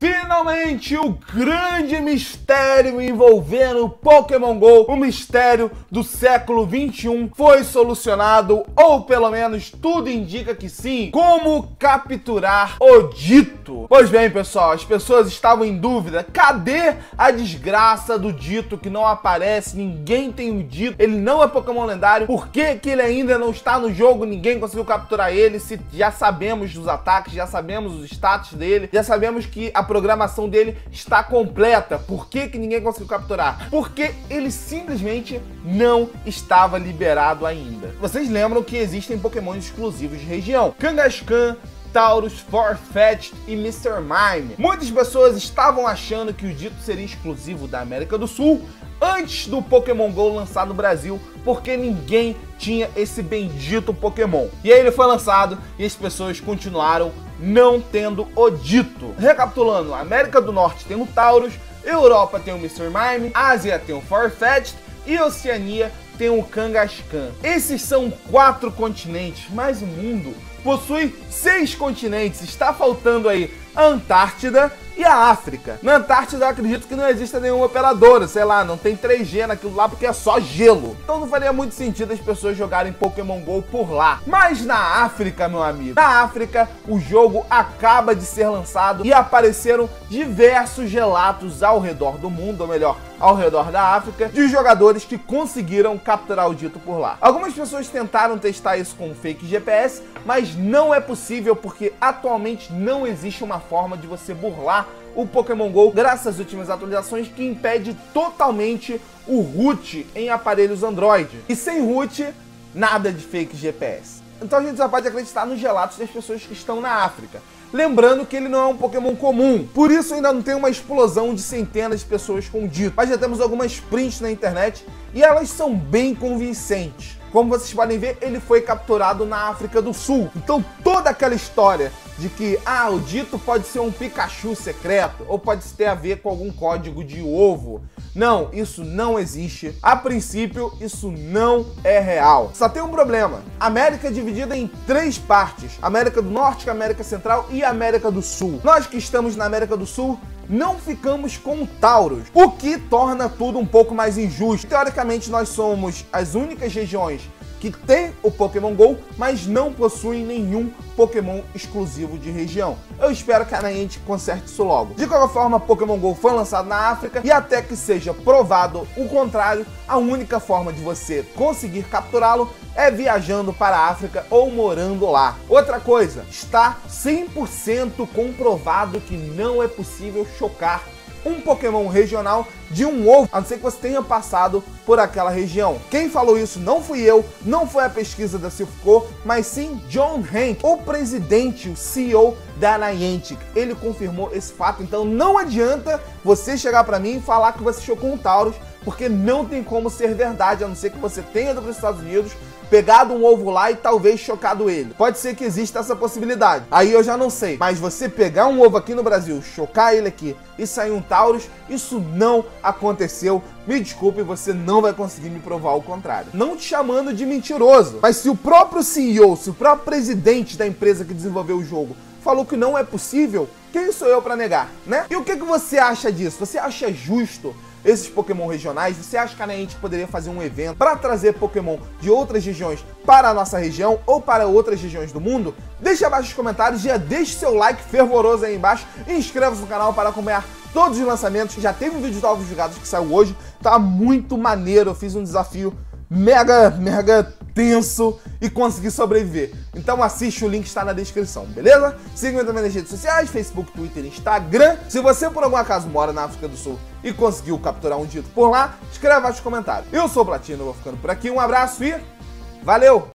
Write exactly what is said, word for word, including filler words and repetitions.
Finalmente, o grande mistério envolvendo o Pokémon GO, o mistério do século vinte e um, foi solucionado, ou pelo menos tudo indica que sim. Como capturar o Ditto? Pois bem, pessoal, as pessoas estavam em dúvida. Cadê a desgraça do Ditto que não aparece? Ninguém tem o Ditto, ele não é Pokémon lendário. Por que que ele ainda não está no jogo? Ninguém conseguiu capturar ele. Se já sabemos dos ataques, já sabemos os status dele, já sabemos que a programação dele está completa. Por que que ninguém conseguiu capturar? Porque ele simplesmente não estava liberado ainda. Vocês lembram que existem Pokémon exclusivos de região: Kangaskhan, Tauros, Farfetch'd e mister Mime. Muitas pessoas estavam achando que o Ditto seria exclusivo da América do Sul antes do Pokémon GO lançar no Brasil, porque ninguém tinha esse bendito Pokémon. E aí ele foi lançado e as pessoas continuaram não tendo o Ditto. Recapitulando, a América do Norte tem o Tauros, Europa tem o mister Mime, Ásia tem o Farfetch'd e Oceania tem o Kangaskhan. Esses são quatro continentes, mas o mundo possui seis continentes. Está faltando aí a Antártida e a África. Na Antártida eu acredito que não exista nenhuma operadora, sei lá, não tem três G naquilo lá porque é só gelo. Então não faria muito sentido as pessoas jogarem Pokémon GO por lá. Mas na África, meu amigo, na África o jogo acaba de ser lançado e apareceram diversos relatos ao redor do mundo, ou melhor, ao redor da África, de jogadores que conseguiram capturar o Ditto por lá. Algumas pessoas tentaram testar isso com fake G P S, mas não é possível porque atualmente não existe uma forma de você burlar o Pokémon GO, graças às últimas atualizações, que impede totalmente o root em aparelhos Android. E sem root, nada de fake G P S. Então a gente só pode acreditar nos relatos das pessoas que estão na África. Lembrando que ele não é um Pokémon comum, por isso ainda não tem uma explosão de centenas de pessoas com Ditto. Mas já temos algumas prints na internet e elas são bem convincentes. Como vocês podem ver, ele foi capturado na África do Sul. Então toda aquela história de que ah, o Ditto pode ser um Pikachu secreto, ou pode ter a ver com algum código de ovo. Não, isso não existe. A princípio, isso não é real. Só tem um problema. A América é dividida em três partes: América do Norte, América Central e América do Sul. Nós que estamos na América do Sul não ficamos com o Tauros, o que torna tudo um pouco mais injusto. Teoricamente, nós somos as únicas regiões que tem o Pokémon GO, mas não possuem nenhum Pokémon exclusivo de região. Eu espero que a Niantic conserte isso logo. De qualquer forma, Pokémon GO foi lançado na África e até que seja provado o contrário, a única forma de você conseguir capturá-lo é viajando para a África ou morando lá. Outra coisa, está cem por cento comprovado que não é possível chocar um Pokémon regional de um ovo, a não ser que você tenha passado por aquela região. Quem falou isso não fui eu, não foi a pesquisa da Silphco, mas sim John Hank, o presidente, o C E O da Niantic. Ele confirmou esse fato, então não adianta você chegar para mim e falar que você chocou um Tauros, porque não tem como ser verdade, a não ser que você tenha ido para os Estados Unidos, pegado um ovo lá e talvez chocado ele. Pode ser que exista essa possibilidade, aí eu já não sei. Mas você pegar um ovo aqui no Brasil, chocar ele aqui e sair um Tauros, isso não aconteceu. Me desculpe, você não vai conseguir me provar o contrário. Não te chamando de mentiroso, mas se o próprio C E O, se o próprio presidente da empresa que desenvolveu o jogo falou que não é possível, quem sou eu para negar, né? E o que que você acha disso? Você acha justo esses Pokémon regionais? Você acha que a Niantic poderia fazer um evento para trazer Pokémon de outras regiões para a nossa região ou para outras regiões do mundo? Deixe abaixo nos comentários, já deixe seu like fervoroso aí embaixo e inscreva-se no canal para acompanhar todos os lançamentos. Já teve um vídeo de novos jogados que saiu hoje, tá muito maneiro. Eu fiz um desafio mega, mega tenso e consegui sobreviver. Então assiste, o link está na descrição, beleza? Siga-me também nas redes sociais, Facebook, Twitter, Instagram. Se você por algum acaso mora na África do Sul e conseguiu capturar um Ditto por lá, escreva abaixo nos comentários. Eu sou o Platino, vou ficando por aqui, um abraço e valeu!